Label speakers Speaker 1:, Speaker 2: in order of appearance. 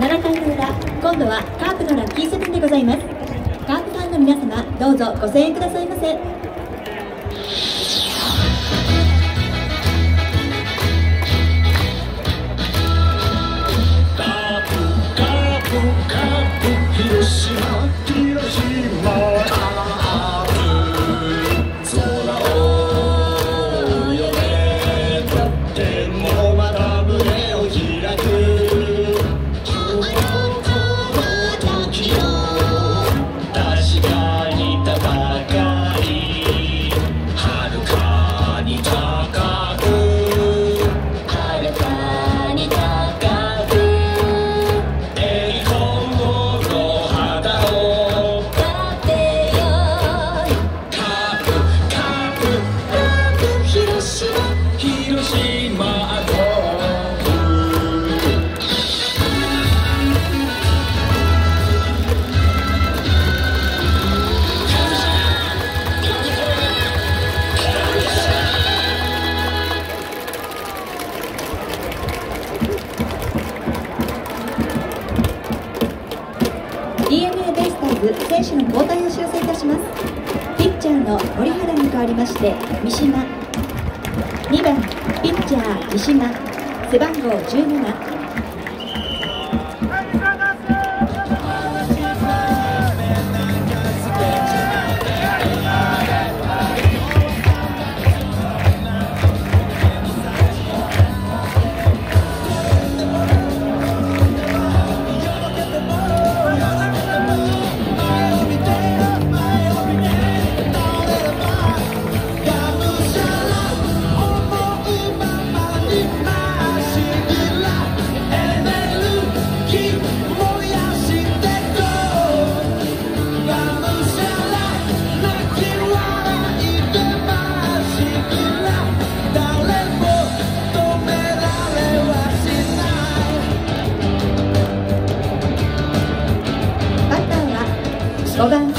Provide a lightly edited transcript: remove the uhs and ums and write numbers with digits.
Speaker 1: 7回の裏、今度はカープのラッキーセブンでございます。カープファンの皆様、どうぞご声援くださいませ。DNA ベイスターズ選手の交代を知らせいたします。ピッチャーの森原に代わりまして三島、2番ピッチャー三島、背番号17。5番